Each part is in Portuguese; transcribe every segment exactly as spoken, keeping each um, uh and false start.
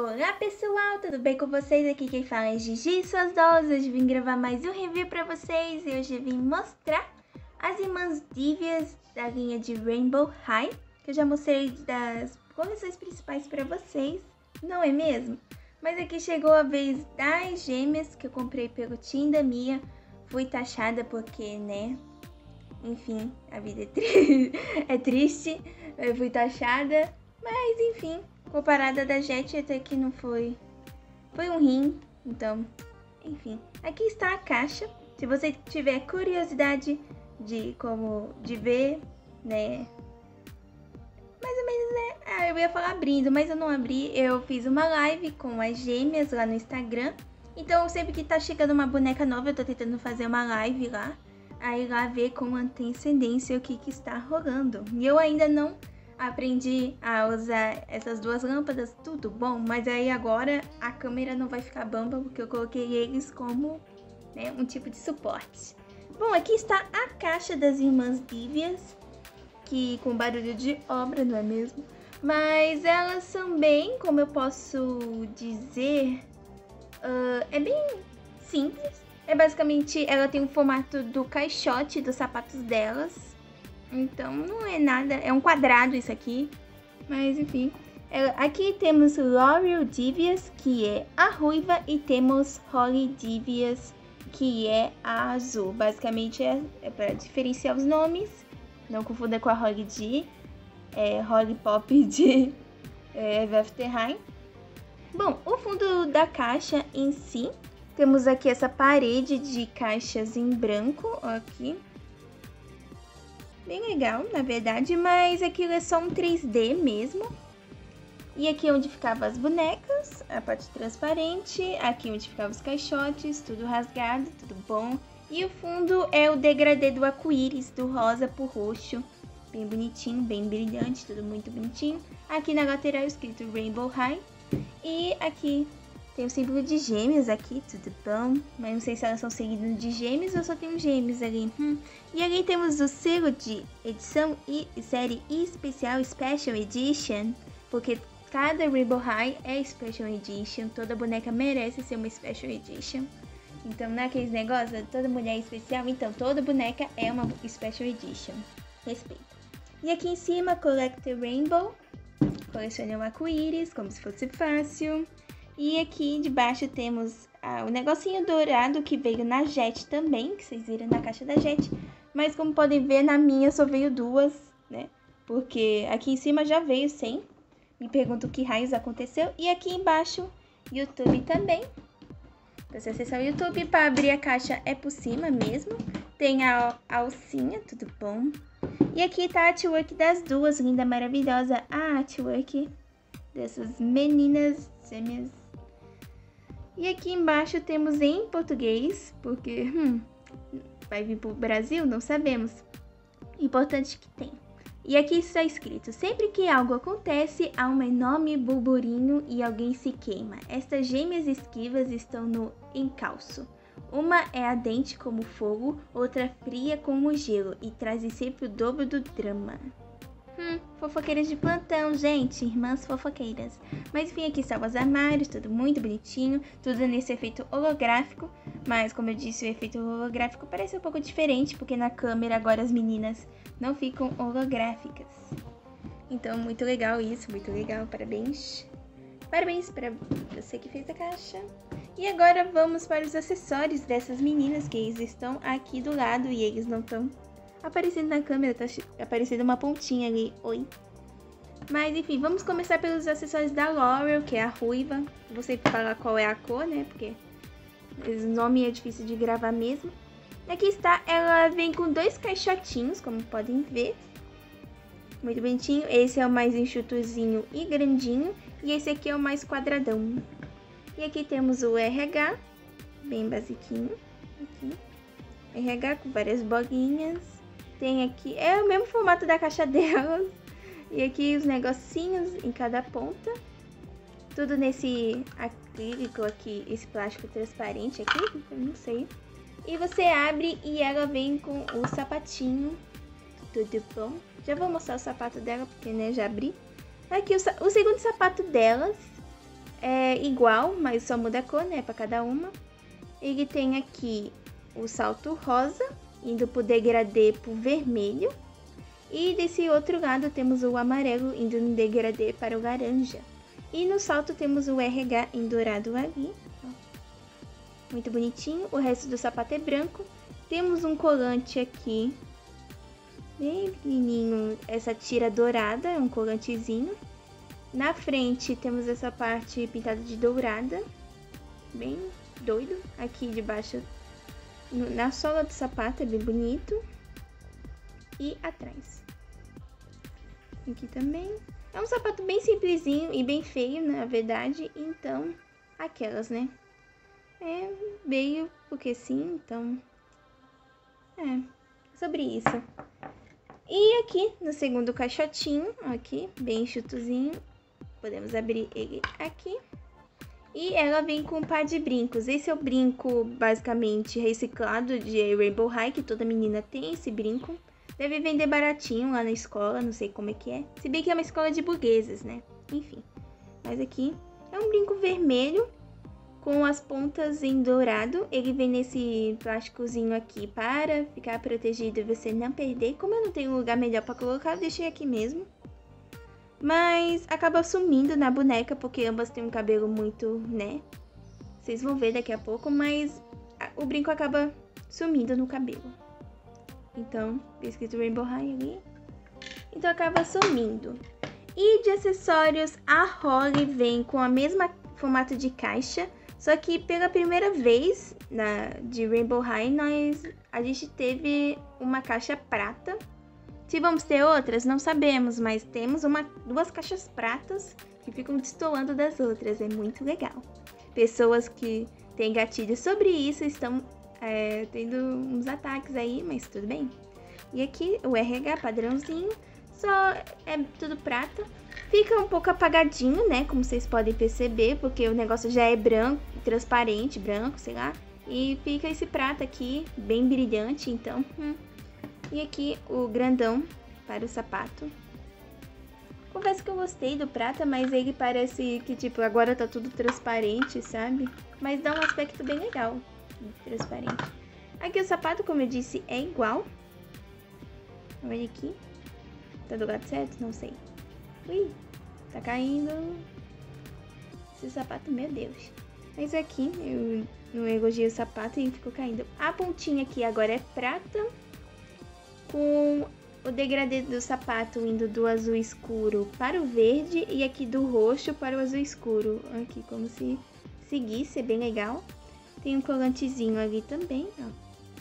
Olá pessoal, tudo bem com vocês? Aqui quem fala é Gigi, suas dolls. Hoje vim gravar mais um review pra vocês e hoje vim mostrar as irmãs Dívias da linha de Rainbow High, que eu já mostrei das coleções principais pra vocês, não é mesmo? Mas aqui chegou a vez das gêmeas que eu comprei pelo Team da Mia. Fui taxada porque, né, enfim, a vida é, tri é triste, eu fui taxada, mas enfim. Comparada da Jet, até que não foi, foi um rim, então, enfim. Aqui está a caixa, se você tiver curiosidade de como, de ver, né, mais ou menos, né, ah, eu ia falar abrindo, mas eu não abri, eu fiz uma live com as gêmeas lá no Instagram, então sempre que tá chegando uma boneca nova, eu tô tentando fazer uma live lá, aí lá ver com antecedência o que que está rolando, e eu ainda não aprendi a usar essas duas lâmpadas, tudo bom, mas aí agora a câmera não vai ficar bamba porque eu coloquei eles como, né, um tipo de suporte. Bom, aqui está a caixa das irmãs Dívias, que com barulho de obra, não é mesmo? Mas elas são bem, como eu posso dizer, uh, é bem simples. É basicamente, ela tem o formato do caixote dos sapatos delas. Então, não é nada, é um quadrado isso aqui, mas enfim. Aqui temos Laurel Dívias, que é a ruiva, e temos Holly Dívias, que é a azul. Basicamente é, é para diferenciar os nomes, não confunda com a Holly D, é Holly Pop de é, Vefterheim. Bom, o fundo da caixa em si, temos aqui essa parede de caixas em branco, ó, aqui. Bem legal, na verdade, mas aquilo é só um três D mesmo. E aqui é onde ficavam as bonecas, a parte transparente, aqui onde ficavam os caixotes, tudo rasgado, tudo bom. E o fundo é o degradê do arco-íris, do rosa pro roxo, bem bonitinho, bem brilhante, tudo muito bonitinho. Aqui na lateral escrito Rainbow High. E aqui tem o símbolo de gêmeos aqui, tudo bom, mas não sei se elas são seguidas de gêmeos ou só tem um gêmeos ali. Hum. E ali temos o selo de edição e série especial, Special Edition, porque cada Rainbow High é Special Edition, toda boneca merece ser uma Special Edition. Então não é aqueles negócios, toda mulher é especial, então toda boneca é uma Special Edition. Respeito. E aqui em cima, Collect Rainbow, colecione um arco-íris, como se fosse fácil. E aqui debaixo temos ah, o negocinho dourado que veio na Jet também, que vocês viram na caixa da Jet. Mas como podem ver, na minha só veio duas, né? Porque aqui em cima já veio sem. Me pergunto o que raios aconteceu. E aqui embaixo, YouTube também. Pra você acessar o YouTube, para abrir a caixa é por cima mesmo. Tem a, a alcinha, tudo bom. E aqui tá a artwork das duas, linda, maravilhosa. A artwork dessas meninas gêmeas. E aqui embaixo temos em português, porque hum, vai vir pro Brasil, não sabemos. Importante que tem. E aqui está escrito: sempre que algo acontece, há um enorme burburinho e alguém se queima. Estas gêmeas esquivas estão no encalço. Uma é ardente como fogo, outra fria como gelo e trazem sempre o dobro do drama. Hum, fofoqueiras de plantão, gente, irmãs fofoqueiras. Mas enfim, aqui estão os armários, tudo muito bonitinho, tudo nesse efeito holográfico. Mas como eu disse, o efeito holográfico parece um pouco diferente, porque na câmera agora as meninas não ficam holográficas. Então, muito legal isso, muito legal, parabéns. Parabéns para você que fez a caixa. E agora vamos para os acessórios dessas meninas, que eles estão aqui do lado e eles não estão aparecendo na câmera, tá aparecendo uma pontinha ali, oi. Mas enfim, vamos começar pelos acessórios da Laurel, que é a ruiva. Não sei falar qual é a cor, né, porque o nome é difícil de gravar mesmo. Aqui está, ela vem com dois caixotinhos, como podem ver. Muito bonitinho, esse é o mais enxutozinho e grandinho, e esse aqui é o mais quadradão. E aqui temos o R H, bem basiquinho, aqui. R H com várias bolinhas. Tem aqui, é o mesmo formato da caixa delas. E aqui os negocinhos em cada ponta. Tudo nesse acrílico aqui, esse plástico transparente aqui, eu não sei. E você abre e ela vem com o sapatinho. Tudo bom? Já vou mostrar o sapato dela, porque né, já abri. Aqui o, o segundo sapato delas. é igual, mas só muda a cor, né, para cada uma. Ele tem aqui o salto rosa, indo pro degradê pro vermelho. E desse outro lado temos o amarelo, indo no degradê para o laranja. E no salto temos o R H em dourado ali. Muito bonitinho. O resto do sapato é branco. Temos um colante aqui, bem pequenininho, essa tira dourada, é um colantezinho. Na frente temos essa parte pintada de dourada, bem doido. Aqui debaixo, na sola do sapato, é bem bonito. E atrás. Aqui também. É um sapato bem simplesinho e bem feio, na verdade. Então, aquelas, né? É, veio porque sim, então... É, sobre isso. E aqui, no segundo caixotinho, aqui, bem enxutozinho, podemos abrir ele aqui. E ela vem com um par de brincos. Esse é o brinco, basicamente, reciclado de Rainbow High, que toda menina tem esse brinco. Deve vender baratinho lá na escola, não sei como é que é. Se bem que é uma escola de burgueses, né? Enfim. Mas aqui é um brinco vermelho com as pontas em dourado. Ele vem nesse plásticozinho aqui para ficar protegido e você não perder. Como eu não tenho lugar melhor para colocar, eu deixei aqui mesmo. Mas acaba sumindo na boneca, porque ambas têm um cabelo muito, né? Vocês vão ver daqui a pouco, mas o brinco acaba sumindo no cabelo. Então, escrito Rainbow High ali. Então acaba sumindo. E de acessórios, a Holly vem com a mesma formato de caixa. Só que pela primeira vez na, de Rainbow High, nós, a gente teve uma caixa prata. Se vamos ter outras, não sabemos, mas temos uma, duas caixas pratas que ficam destoando das outras. É muito legal. Pessoas que têm gatilho sobre isso estão é, tendo uns ataques aí, mas tudo bem. E aqui o R H padrãozinho, só é tudo prata. Fica um pouco apagadinho, né, como vocês podem perceber, porque o negócio já é branco, transparente, branco, sei lá. E fica esse prata aqui, bem brilhante, então... Hum. E aqui o grandão para o sapato. Confesso que eu gostei do prata, mas ele parece que, tipo, agora tá tudo transparente, sabe? Mas dá um aspecto bem legal, transparente. Aqui o sapato, como eu disse, é igual. Olha aqui. Tá do lado certo? Não sei. Ui, tá caindo. Esse sapato, meu Deus. Mas aqui, eu não elogiei o sapato e ficou caindo. A pontinha aqui agora é prata, com o degradê do sapato indo do azul escuro para o verde e aqui do roxo para o azul escuro. Aqui, como se seguisse, é bem legal. Tem um colantezinho ali também, ó.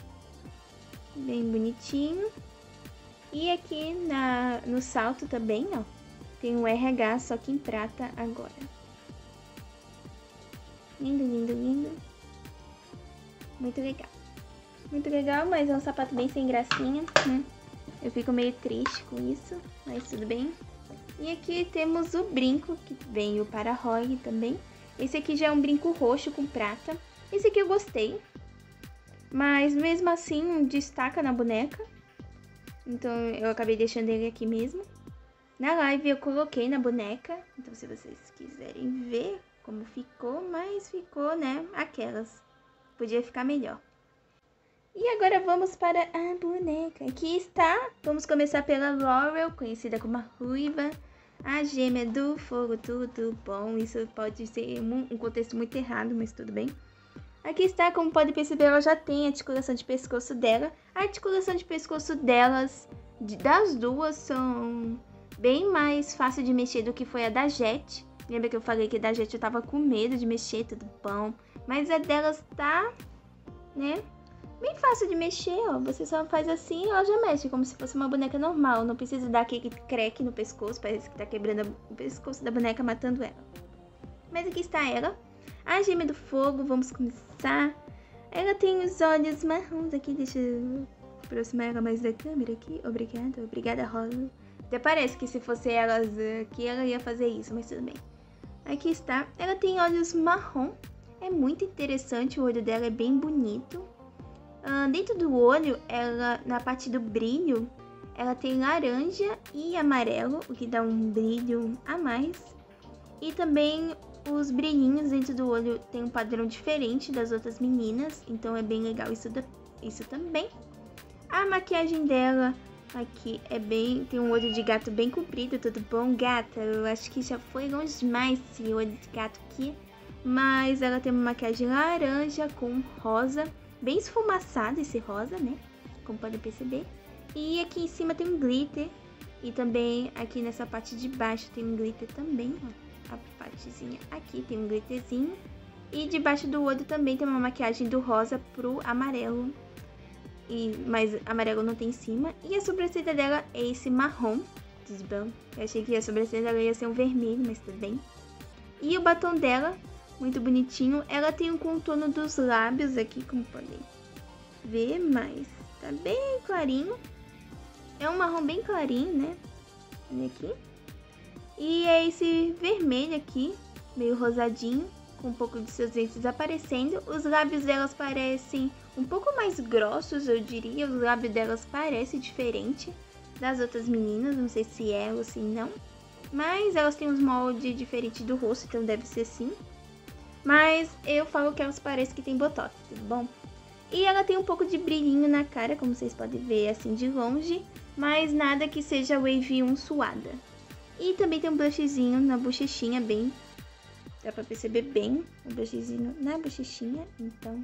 Bem bonitinho. E aqui na, no salto também, ó, tem um R H, só que em prata agora. Lindo, lindo, lindo. Muito legal. Muito legal, mas é um sapato bem sem gracinha, né? Eu fico meio triste com isso, mas tudo bem. E aqui temos o brinco, que veio para a Holly também. Esse aqui já é um brinco roxo com prata. Esse aqui eu gostei, mas mesmo assim destaca na boneca. Então eu acabei deixando ele aqui mesmo. Na live eu coloquei na boneca, então se vocês quiserem ver como ficou, mas ficou, né, aquelas. Podia ficar melhor. E agora vamos para a boneca. Aqui está, vamos começar pela Laurel, conhecida como a Ruiva, a gêmea do fogo, tudo bom. Isso pode ser um contexto muito errado, mas tudo bem. Aqui está, como pode perceber, ela já tem a articulação de pescoço dela. A articulação de pescoço delas, das duas, são bem mais fácil de mexer do que foi a da Jet. Lembra que eu falei que a da Jet eu tava com medo de mexer, tudo bom. Mas a delas tá, né, bem fácil de mexer, ó. Você só faz assim e ela já mexe, como se fosse uma boneca normal. Não precisa dar aquele creque no pescoço, parece que tá quebrando o pescoço da boneca, matando ela. Mas aqui está ela. A gêmea do fogo, vamos começar. Ela tem os olhos marrons aqui, deixa eu aproximar ela mais da câmera aqui. Obrigada, obrigada, Rosa. Até parece que se fosse elas aqui, ela ia fazer isso, mas tudo bem. Aqui está. Ela tem olhos marrom. É muito interessante, o olho dela é bem bonito. Uh, dentro do olho, ela, na parte do brilho, ela tem laranja e amarelo, o que dá um brilho a mais. E também Os brilhinhos dentro do olho tem um padrão diferente das outras meninas, então é bem legal isso, da, isso também. A maquiagem dela aqui é bem... tem um olho de gato bem comprido, tudo bom, gata? Eu acho que já foi longe demais esse olho de gato aqui. Mas ela tem uma maquiagem laranja com rosa, bem esfumaçado esse rosa, né? Como podem perceber. E aqui em cima tem um glitter. E também aqui nessa parte de baixo tem um glitter também, ó. A partezinha aqui tem um glitterzinho. E debaixo do olho também tem uma maquiagem do rosa pro amarelo. E, mas amarelo não tem em cima. E a sobrancelha dela é esse marrom. Tudo bom? Eu achei que a sobrancelha dela ia ser um vermelho, mas tudo bem. E o batom dela, muito bonitinho. Ela tem um contorno dos lábios aqui, como podem ver, mas tá bem clarinho. É um marrom bem clarinho, né? Olha aqui. E é esse vermelho aqui, meio rosadinho, com um pouco de seus dentes aparecendo. Os lábios delas parecem um pouco mais grossos, eu diria. Os lábios delas parecem diferente das outras meninas, não sei se é ou se não. Mas elas têm uns moldes diferentes do rosto, então deve ser sim. Mas eu falo que elas parecem que tem botox, tudo bom? E ela tem um pouco de brilhinho na cara, como vocês podem ver assim de longe. Mas nada que seja Wave um suada. E também tem um blushzinho na bochechinha, bem... dá pra perceber bem o blushzinho na bochechinha, então...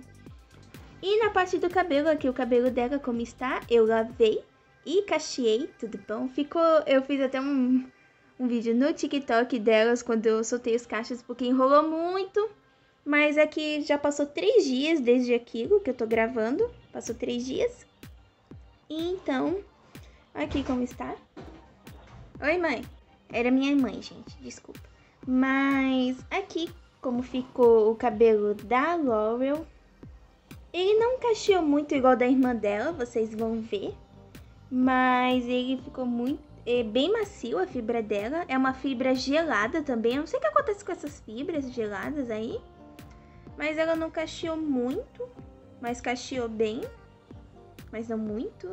E na parte do cabelo aqui, o cabelo dela como está, eu lavei e cacheei, tudo bom? Ficou... eu fiz até um, um vídeo no TikTok delas quando eu soltei os cachos, porque enrolou muito. Mas aqui já passou três dias desde aquilo que eu tô gravando. Passou três dias. E então, aqui como está. Oi, mãe. Era minha mãe, gente, desculpa. Mas aqui, como ficou o cabelo da Laurel. Ele não cacheou muito igual da irmã dela, vocês vão ver. Mas ele ficou muito... é bem macio a fibra dela. É uma fibra gelada também. Eu não sei o que acontece com essas fibras geladas aí. Mas ela não cacheou muito. Mas cacheou bem. Mas não muito.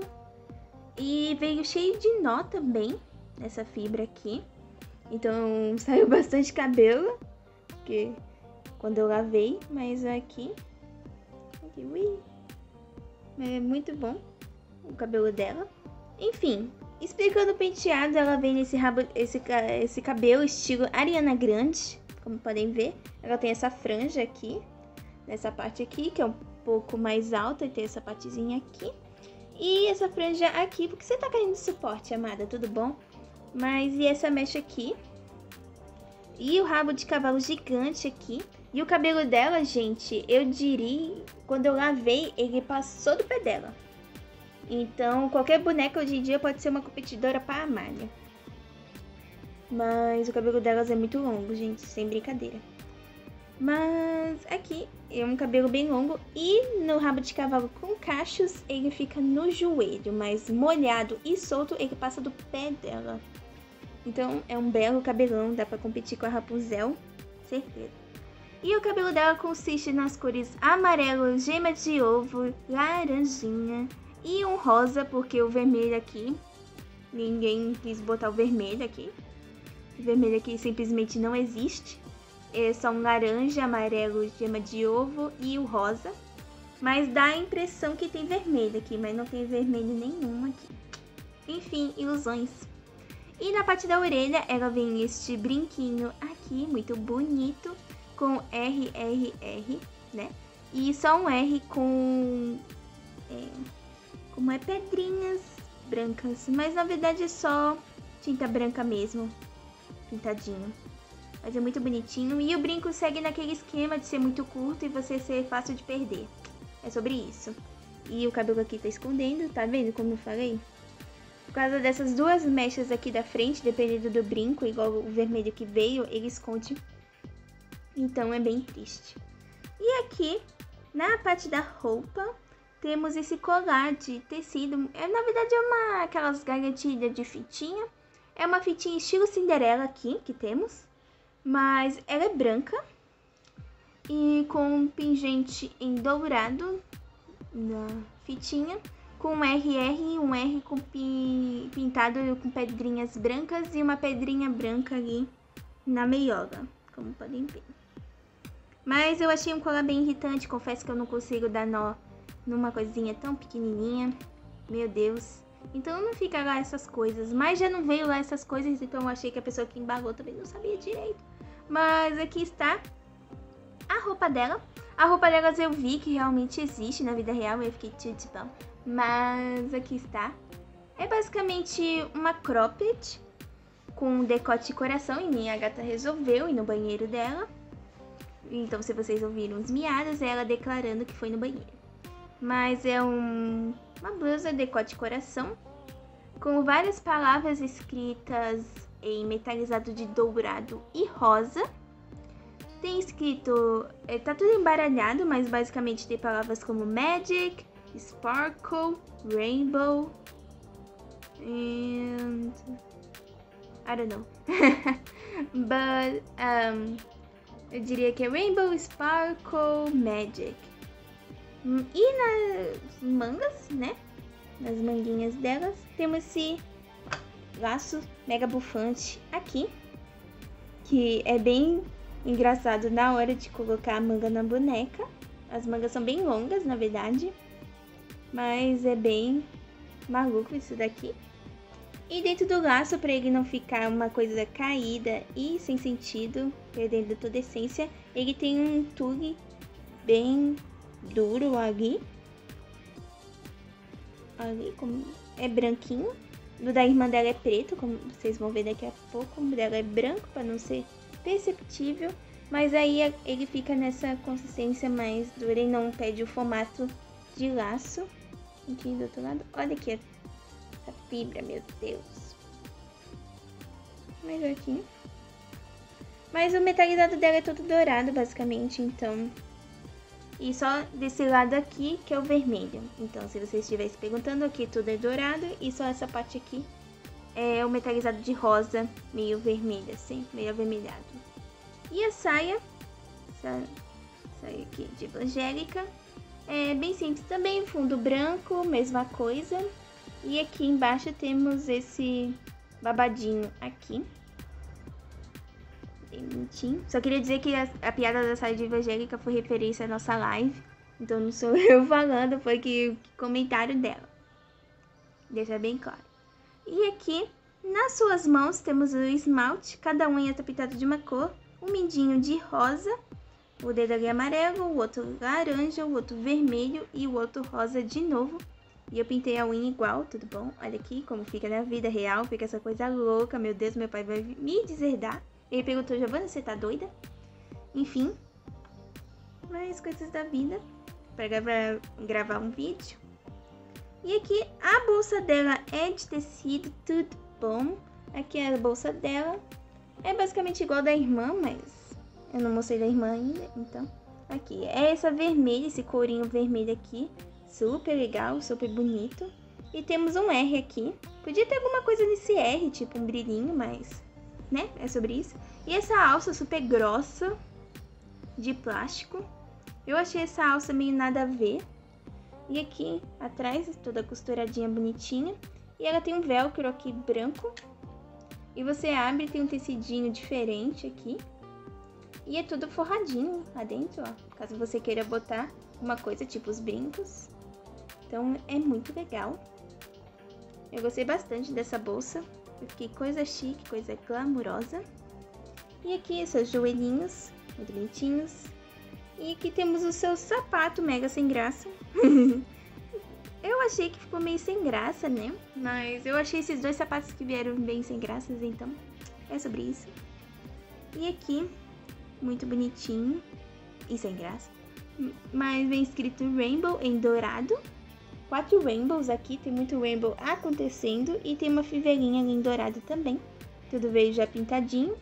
E veio cheio de nó também. Essa fibra aqui. Então saiu bastante cabelo. Porque quando eu lavei. Mas aqui. aqui ui, é muito bom o cabelo dela. Enfim, explicando o penteado, ela vem nesse rabo, esse, esse cabelo estilo Ariana Grande. Como podem ver. Ela tem essa franja aqui. Nessa parte aqui, que é um pouco mais alta. E tem essa partezinha aqui. E essa franja aqui. Porque você tá querendo suporte, amada? Tudo bom? Mas e essa mecha aqui. E o rabo de cavalo gigante aqui. E o cabelo dela, gente, eu diria... quando eu lavei, ele passou do pé dela. Então, qualquer boneca hoje em dia pode ser uma competidora para a Amália. Mas o cabelo delas é muito longo, gente, sem brincadeira. Mas aqui é um cabelo bem longo. E no rabo de cavalo com cachos, ele fica no joelho. Mas molhado e solto, ele passa do pé dela. Então é um belo cabelão, dá pra competir com a Rapunzel, certeza. E o cabelo dela consiste nas cores amarelo, gema de ovo, laranjinha e um rosa, porque o vermelho aqui, ninguém quis botar o vermelho aqui. O vermelho aqui simplesmente não existe. É só um laranja, amarelo, gema de ovo e o rosa. Mas dá a impressão que tem vermelho aqui, mas não tem vermelho nenhum aqui. Enfim, ilusões. E na parte da orelha, ela vem este brinquinho aqui, muito bonito, com R R R, né? E só um R com, é, como é, pedrinhas brancas. Mas na verdade é só tinta branca mesmo, pintadinho. Mas é muito bonitinho. E o brinco segue naquele esquema de ser muito curto e você ser fácil de perder. É sobre isso. E o cabelo aqui tá escondendo, tá vendo como eu falei? Por causa dessas duas mechas aqui da frente, dependendo do brinco, igual o vermelho que veio, ele esconde. Então é bem triste. E aqui, na parte da roupa, temos esse colar de tecido. É, na verdade é uma aquelas gargantilhas de fitinha. É uma fitinha estilo Cinderela aqui, que temos. Mas ela é branca. E com um pingente em dourado na fitinha. Com um R R e um R com pi... pintado com pedrinhas brancas e uma pedrinha branca ali na meiola, como podem ver. Mas eu achei um colar bem irritante, confesso que eu não consigo dar nó numa coisinha tão pequenininha. Meu Deus. Então não fica lá essas coisas. Mas já não veio lá essas coisas, então eu achei que a pessoa que embalou também não sabia direito. Mas aqui está a roupa dela. A roupa delas eu vi que realmente existe na vida real, eu fiquei tudo bom. Mas aqui está. É basicamente uma cropped com um decote de coração e minha gata resolveu ir no banheiro dela. Então se vocês ouviram os miados, é ela declarando que foi no banheiro. Mas é um, uma blusa decote de coração com várias palavras escritas em metalizado de dourado e rosa. Tem escrito, é, tá tudo embaralhado, mas basicamente tem palavras como magic, sparkle, rainbow, and I don't know. But um, eu diria que é rainbow, sparkle, magic. E nas mangas, né? Nas manguinhas delas, temos esse laço mega bufante aqui, que é bem engraçado na hora de colocar a manga na boneca. As mangas são bem longas, na verdade, mas é bem maluco isso daqui. E dentro do laço, para ele não ficar uma coisa caída e sem sentido, perdendo toda a essência, ele tem um tule bem duro ali. Ali, como é branquinho. O da irmã dela é preto, como vocês vão ver daqui a pouco. O dela é branco, para não ser perceptível. Mas aí ele fica nessa consistência mais dura e não perde o formato de laço. Aqui do outro lado. Olha aqui essa fibra, meu Deus. Mais aqui. Mas o metalizado dela é todo dourado, basicamente, então... E só desse lado aqui, que é o vermelho. Então, se vocês estivessem perguntando, aqui tudo é dourado. E só essa parte aqui é o metalizado de rosa, meio vermelho, assim, meio avermelhado. E a saia, essa saia aqui de evangélica, é bem simples também, fundo branco, mesma coisa. E aqui embaixo temos esse babadinho aqui. Bem bonitinho. Só queria dizer que a, a piada da saia de evangélica foi referência à nossa live. Então não sou eu falando, foi que, que comentário dela. Deixa bem claro. E aqui, nas suas mãos, temos o esmalte. Cada unha tá pintado de uma cor. Um mindinho de rosa. O dedo ali é amarelo, o outro laranja, o outro vermelho e o outro rosa de novo. E eu pintei a unha igual, tudo bom? Olha aqui como fica na vida real, fica essa coisa louca. Meu Deus, meu pai vai me deserdar. Ele perguntou, Giovana, você tá doida? Enfim, mais coisas da vida para gravar, gravar um vídeo. E aqui a bolsa dela é de tecido, tudo bom. Aqui é a bolsa dela. É basicamente igual da irmã, mas eu não mostrei da irmã ainda, então. Aqui, é essa vermelha, esse corinho vermelho aqui. Super legal, super bonito. E temos um R aqui. Podia ter alguma coisa nesse R, tipo um brilhinho, mas... né? É sobre isso. E essa alça super grossa de plástico. Eu achei essa alça meio nada a ver. E aqui atrás, toda costuradinha bonitinha. E ela tem um velcro aqui branco. E você abre, tem um tecidinho diferente aqui. E é tudo forradinho lá dentro, ó. Caso você queira botar uma coisa tipo os brincos. Então é muito legal. Eu gostei bastante dessa bolsa. Porque coisa chique, coisa glamurosa. E aqui seus joelhinhos, muito bonitinhos. E aqui temos o seu sapato mega sem graça. Eu achei que ficou meio sem graça, né? Mas eu achei esses dois sapatos que vieram bem sem graças, então é sobre isso. E aqui, muito bonitinho e sem graça. Mas vem escrito Rainbow em dourado. Quatro rainbows aqui, tem muito rainbow acontecendo. E tem uma fivelinha ali em dourado também. Tudo veio já pintadinho.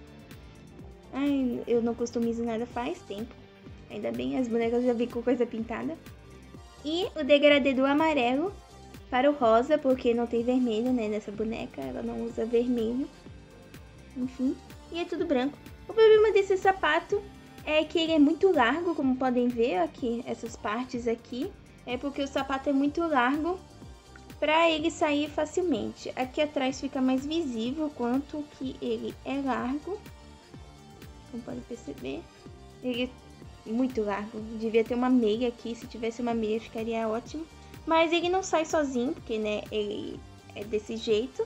Ai, eu não customizo nada faz tempo. Ainda bem, as bonecas já vêm com coisa pintada. E o degradê do amarelo para o rosa, porque não tem vermelho, né, nessa boneca. Ela não usa vermelho. Enfim, e é tudo branco. O problema desse sapato é que ele é muito largo, como podem ver aqui, essas partes aqui. É porque o sapato é muito largo para ele sair facilmente. Aqui atrás fica mais visível quanto que ele é largo. Como podem perceber, ele muito largo. Devia ter uma meia aqui, se tivesse uma meia ficaria ótimo. Mas ele não sai sozinho, porque, né, ele é desse jeito.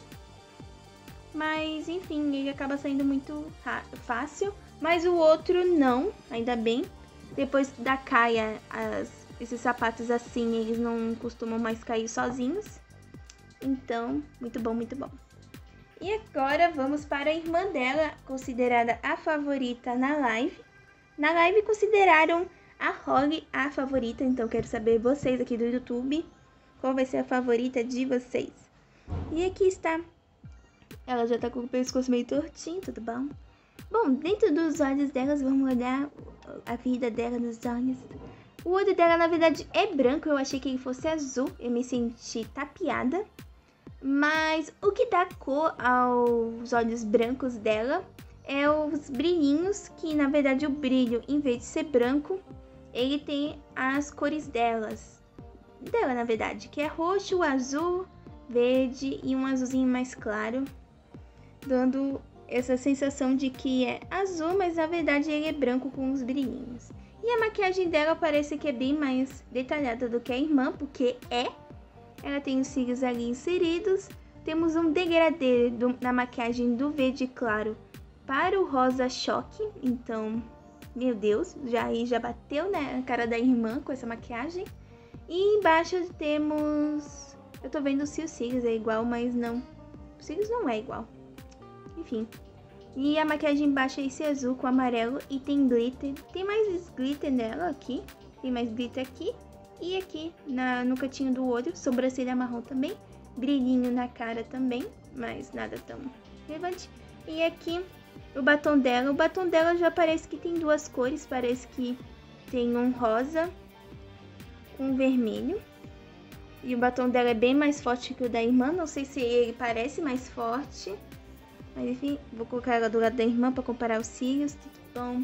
Mas, enfim, ele acaba saindo muito fácil. Mas o outro não, ainda bem. Depois da caia, as, esses sapatos assim, eles não costumam mais cair sozinhos. Então, muito bom, muito bom. E agora vamos para a irmã dela, considerada a favorita na live. Na live consideraram a Holly a favorita, então quero saber vocês aqui do YouTube, qual vai ser a favorita de vocês. E aqui está. Ela já tá com o pescoço meio tortinho, tudo bom? Bom, dentro dos olhos delas, vamos olhar a vida dela nos olhos. O olho dela, na verdade, é branco. Eu achei que ele fosse azul. Eu me senti tapeada. Mas o que dá cor aos olhos brancos dela é os brilhinhos, que, na verdade, o brilho, em vez de ser branco, ele tem as cores delas. Dela, na verdade, que é roxo, azul, verde e um azulzinho mais claro, dando essa sensação de que é azul, mas na verdade ele é branco com os brilhinhos. E a maquiagem dela parece que é bem mais detalhada do que a irmã, porque é. Ela tem os cílios ali inseridos. Temos um degradê do, na maquiagem do verde claro para o rosa choque. Então, meu Deus, já aí já bateu na cara da irmã com essa maquiagem. E embaixo temos... Eu tô vendo se os cílios é igual, mas não. Os cílios não é igual. Enfim. E a maquiagem embaixo é esse azul com amarelo e tem glitter. Tem mais glitter nela aqui. Tem mais glitter aqui. E aqui na, no cantinho do olho, sobrancelha marrom também. Brilhinho na cara também, mas nada tão relevante. E aqui o batom dela. O batom dela já parece que tem duas cores. Parece que tem um rosa com vermelho. E o batom dela é bem mais forte que o da irmã. Não sei se ele parece mais forte. Mas enfim, vou colocar ela do lado da irmã pra comparar os cílios. Tudo bom?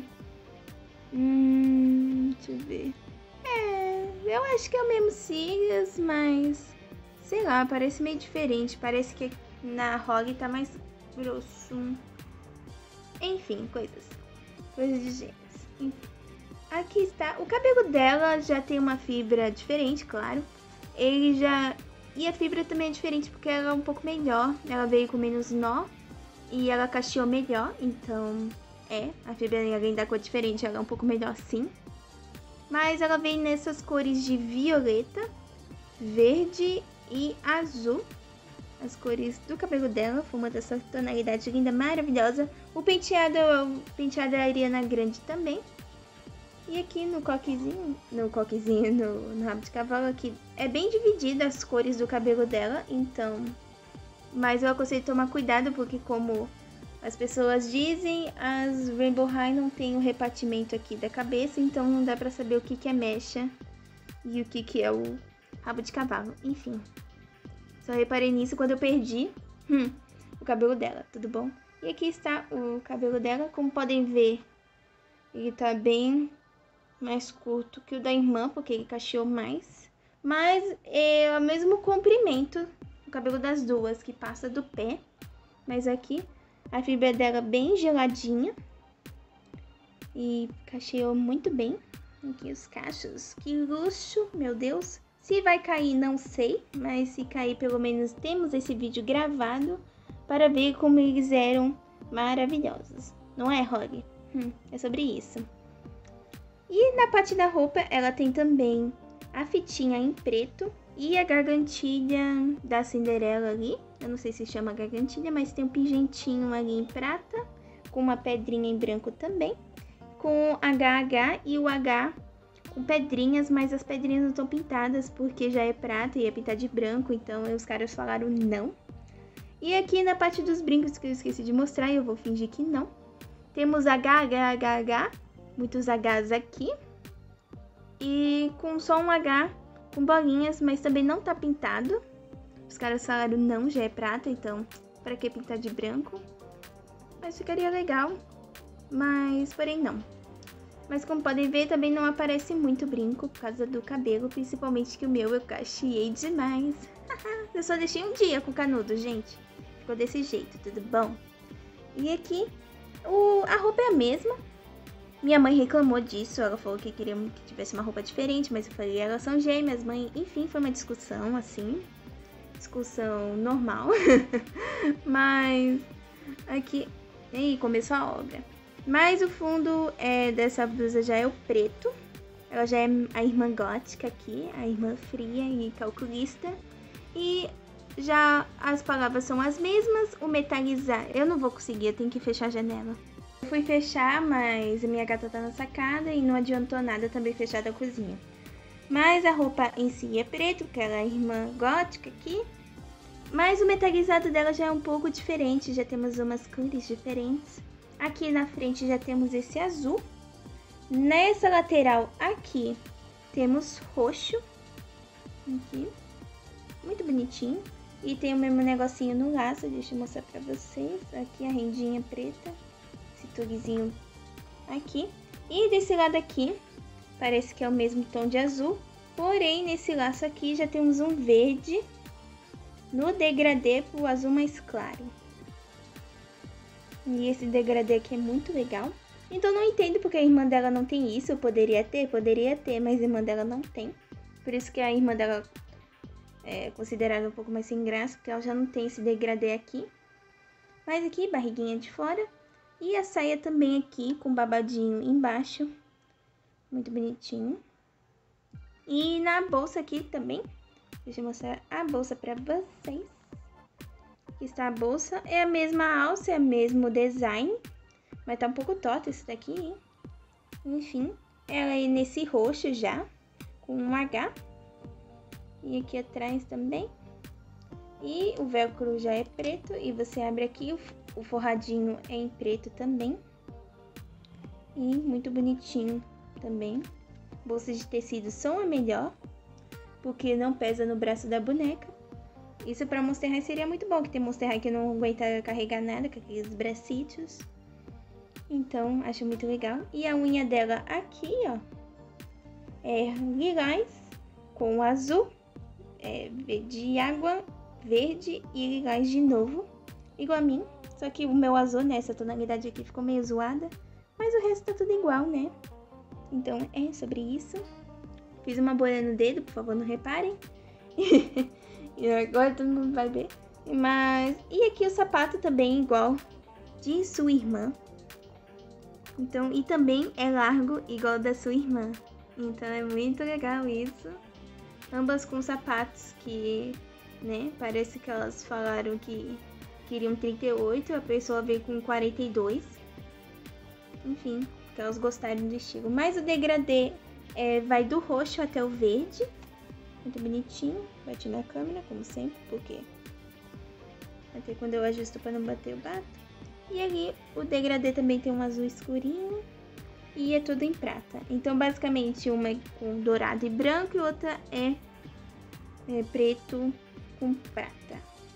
Hum, deixa eu ver. É, eu acho que é o mesmo cílios, mas... sei lá, parece meio diferente. Parece que na Holly tá mais grosso. Enfim, coisas. Coisas de gêmeos. Aqui está. O cabelo dela já tem uma fibra diferente, claro. Ele já... E a fibra também é diferente porque ela é um pouco melhor. Ela veio com menos nó. E ela cacheou melhor. Então, é. A fibra, além da cor diferente, ela é um pouco melhor sim. Mas ela vem nessas cores de violeta, verde e azul. As cores do cabelo dela, foi uma dessa tonalidade linda, maravilhosa. O penteado, o penteado da Ariana Grande também. E aqui no coquezinho, no coquezinho, no, no rabo de cavalo aqui, é bem dividida as cores do cabelo dela, então... Mas eu aconselho tomar cuidado, porque como as pessoas dizem, as Rainbow High não tem o repartimento aqui da cabeça, então não dá pra saber o que, que é mecha e o que, que é o rabo de cavalo. Enfim, só reparei nisso quando eu perdi hum, o cabelo dela, tudo bom? E aqui está o cabelo dela, como podem ver, ele tá bem mais curto que o da irmã, porque ele cacheou mais. Mas é o mesmo comprimento, o cabelo das duas, que passa do pé. Mas aqui, a fibra dela bem geladinha. E cacheou muito bem. Aqui os cachos, que luxo, meu Deus. Se vai cair, não sei. Mas se cair, pelo menos temos esse vídeo gravado para ver como eles eram maravilhosos. Não é, Holly? Hum, é sobre isso. E na parte da roupa, ela tem também a fitinha em preto e a gargantilha da Cinderela ali. Eu não sei se chama gargantilha, mas tem um pingentinho ali em prata, com uma pedrinha em branco também, com H H e o H com pedrinhas, mas as pedrinhas não estão pintadas porque já é prata e ia pintar de branco, então os caras falaram não. E aqui na parte dos brincos que eu esqueci de mostrar, eu vou fingir que não. Temos H H H H, muitos Hs aqui. E com só um H com bolinhas, mas também não tá pintado. Os caras falaram não, já é prata, então pra que pintar de branco? Mas ficaria legal, mas porém não. Mas como podem ver, também não aparece muito brinco por causa do cabelo, principalmente que o meu eu cacheei demais. Eu só deixei um dia com canudo, gente. Ficou desse jeito, tudo bom? E aqui, o, a roupa é a mesma. Minha mãe reclamou disso, ela falou que queria que tivesse uma roupa diferente, mas eu falei, elas são gêmeas, mãe. Enfim, foi uma discussão, assim, discussão normal. Mas aqui, aí começou a obra. Mas o fundo é, dessa blusa já é o preto. Ela já é a irmã gótica aqui, a irmã fria e calculista. E já as palavras são as mesmas, o metalizar, eu não vou conseguir, eu tenho que fechar a janela. Eu fui fechar, mas a minha gata tá na sacada e não adiantou nada também fechar da cozinha. Mas a roupa em si é preto, porque ela é a irmã gótica aqui. Mas o metalizado dela já é um pouco diferente, já temos umas cores diferentes. Aqui na frente já temos esse azul. Nessa lateral aqui temos roxo. Aqui. Muito bonitinho. E tem o mesmo negocinho no laço, deixa eu mostrar pra vocês. Aqui a rendinha preta. Esse toquezinho aqui. E desse lado aqui, parece que é o mesmo tom de azul. Porém, nesse laço aqui já temos um verde no degradê pro azul mais claro. E esse degradê aqui é muito legal. Então não entendo porque a irmã dela não tem isso. Eu poderia ter, poderia ter, mas a irmã dela não tem. Por isso que a irmã dela é considerada um pouco mais sem graça, porque ela já não tem esse degradê aqui. Mas aqui, barriguinha de fora. E a saia também aqui, com babadinho embaixo. Muito bonitinho. E na bolsa aqui também. Deixa eu mostrar a bolsa pra vocês. Aqui está a bolsa. É a mesma alça, é o mesmo design. Mas tá um pouco torta esse daqui, hein? Enfim, ela é nesse roxo já, com um H. E aqui atrás também. E o velcro já é preto. E você abre aqui, o forradinho é em preto também. E muito bonitinho também. Bolsas de tecido são a melhor, porque não pesa no braço da boneca. Isso pra Monster High seria muito bom, que tem Monster High que não aguenta carregar nada, com aqueles bracitos. Então, acho muito legal. E a unha dela aqui, ó, é lilás com azul, é de água, verde e lilás de novo, igual a mim. Só que o meu azul nessa tonalidade aqui ficou meio zoada, mas o resto tá tudo igual, né? Então, é sobre isso. Fiz uma bolha no dedo, por favor, não reparem. E agora todo mundo vai ver. Mas, e aqui o sapato também igual de sua irmã. Então, e também é largo igual da sua irmã. Então é muito legal isso. Ambas com sapatos que, né, parece que elas falaram que queriam trinta e oito, a pessoa veio com quarenta e dois. Enfim, que elas gostaram do estilo. Mas o degradê é, vai do roxo até o verde. Muito bonitinho. Bati na câmera, como sempre, porque até quando eu ajusto para não bater, eu bato. E ali o degradê também tem um azul escurinho e é tudo em prata. Então, basicamente, uma é com dourado e branco e outra é, é preto com prata.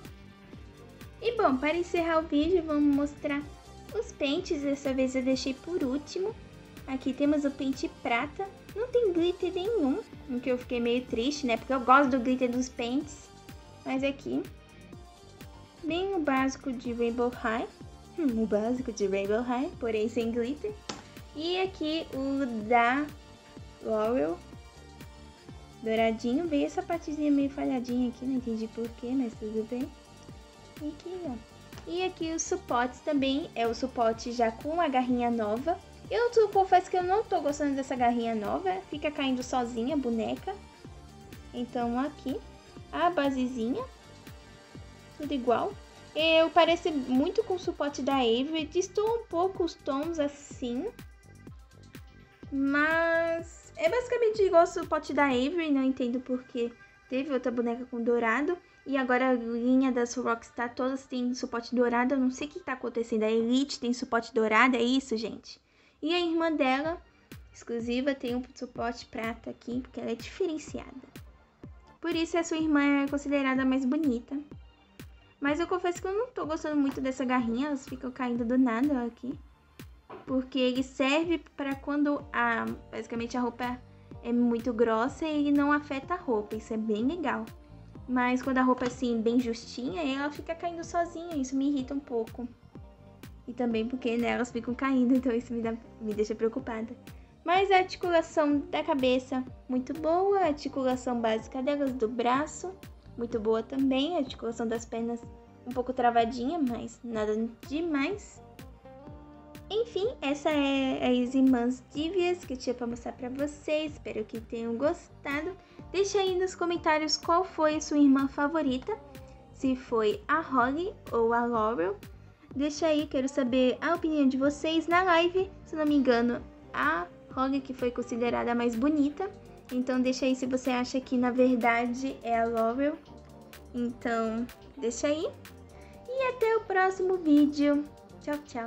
E bom, para encerrar o vídeo, vamos mostrar os pentes. Dessa vez eu deixei por último. Aqui temos o pente prata. Não tem glitter nenhum, o que eu fiquei meio triste, né? Porque eu gosto do glitter dos pentes. Mas aqui, bem o básico de Rainbow High. Hum, o básico de Rainbow High, porém sem glitter. E aqui o da L'Oreal, douradinho. Veio essa partezinha meio falhadinha aqui, não entendi porquê, mas tudo bem. E aqui, ó. E aqui os suportes também, é o suporte já com a garrinha nova. Eu tô, confesso que eu não tô gostando dessa garrinha nova, fica caindo sozinha a boneca. Então aqui, a basezinha, tudo igual. Eu parece muito com o suporte da Avery, distou um pouco os tons assim, mas é basicamente igual ao suporte da Avery, não entendo porque teve outra boneca com dourado. E agora a linha das Rockstar todas tem suporte dourado, eu não sei o que tá acontecendo, a Elite tem suporte dourado, é isso, gente? E a irmã dela, exclusiva, tem um suporte prata aqui, porque ela é diferenciada. Por isso a sua irmã é considerada mais bonita. Mas eu confesso que eu não tô gostando muito dessa garrinha, elas ficam caindo do nada ó, aqui. Porque ele serve para quando a, basicamente a roupa é muito grossa e ele não afeta a roupa, isso é bem legal. Mas quando a roupa é assim, bem justinha, ela fica caindo sozinha, isso me irrita um pouco. E também porque né, elas ficam caindo, então isso me, dá, me deixa preocupada. Mas a articulação da cabeça, muito boa. A articulação básica delas, do braço, muito boa também. A articulação das pernas, um pouco travadinha, mas nada demais. Enfim, essa é as irmãs Dívias que eu tinha pra mostrar pra vocês. Espero que tenham gostado. Deixa aí nos comentários qual foi a sua irmã favorita. Se foi a Holly ou a Laurel. Deixa aí, quero saber a opinião de vocês na live. Se não me engano, a Holly que foi considerada a mais bonita. Então deixa aí se você acha que na verdade é a Laurel. Então deixa aí. E até o próximo vídeo. Tchau, tchau.